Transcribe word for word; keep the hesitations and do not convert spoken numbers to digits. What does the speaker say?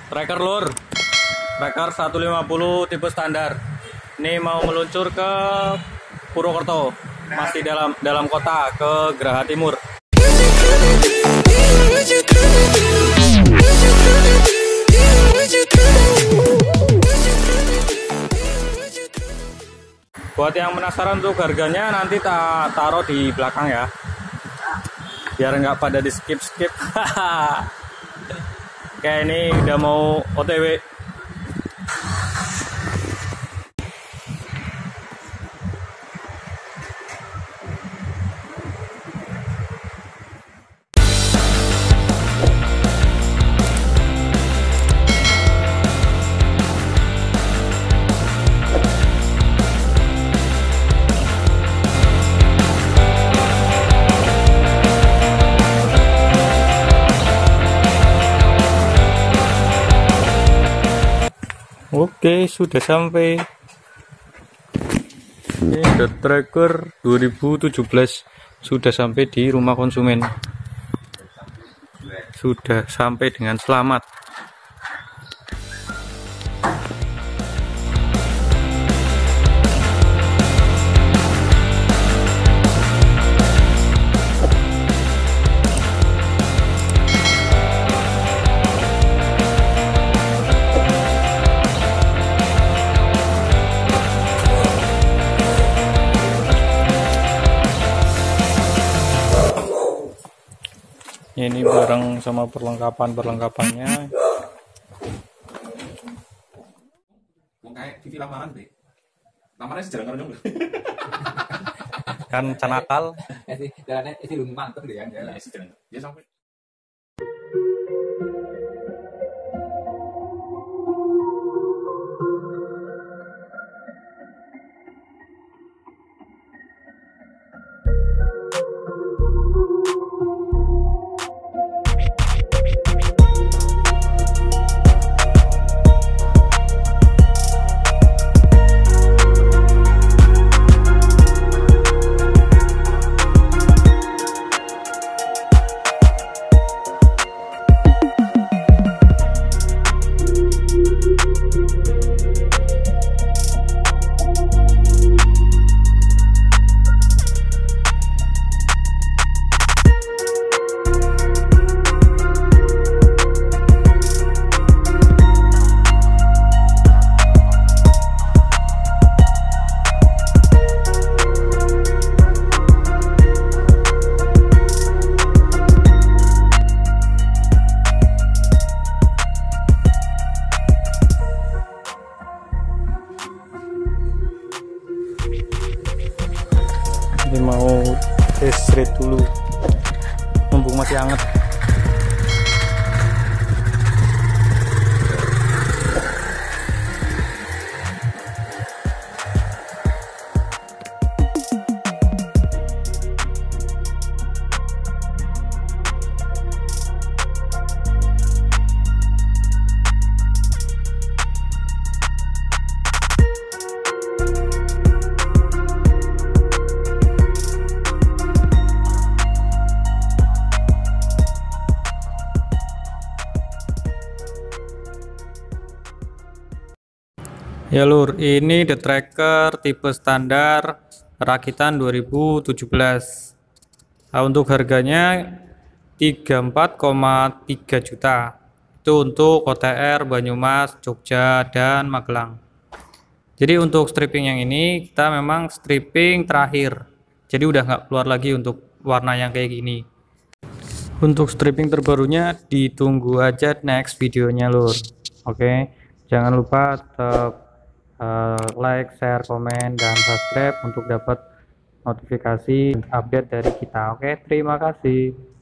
Tracker lur, tracker seratus lima puluh tipe standar. Ini mau meluncur ke Purwokerto, masih dalam dalam kota, ke Geraha Timur. Buat yang penasaran untuk harganya, nanti tak taruh di belakang ya, biar nggak pada di skip skip. Kayak ini udah mau O T W. Oke, sudah sampai. Ini The Tracker dua ribu tujuh belas sudah sampai di rumah konsumen. Sudah sampai dengan selamat. Ini bareng sama perlengkapan-perlengkapannya. Kan canakal. Ini mau test ride dulu, mumpung masih hangat. Ya lur, ini The Tracker tipe standar rakitan dua ribu tujuh belas. Nah, untuk harganya tiga puluh empat koma tiga juta. Itu untuk O T R Banyumas, Jogja, dan Magelang. Jadi untuk stripping yang ini kita memang stripping terakhir. Jadi udah nggak keluar lagi untuk warna yang kayak gini. Untuk stripping terbarunya ditunggu aja next videonya lur. Oke, jangan lupa tetap Uh, like, share, komen, dan subscribe untuk dapat notifikasi update dari kita. Oke, terima kasih.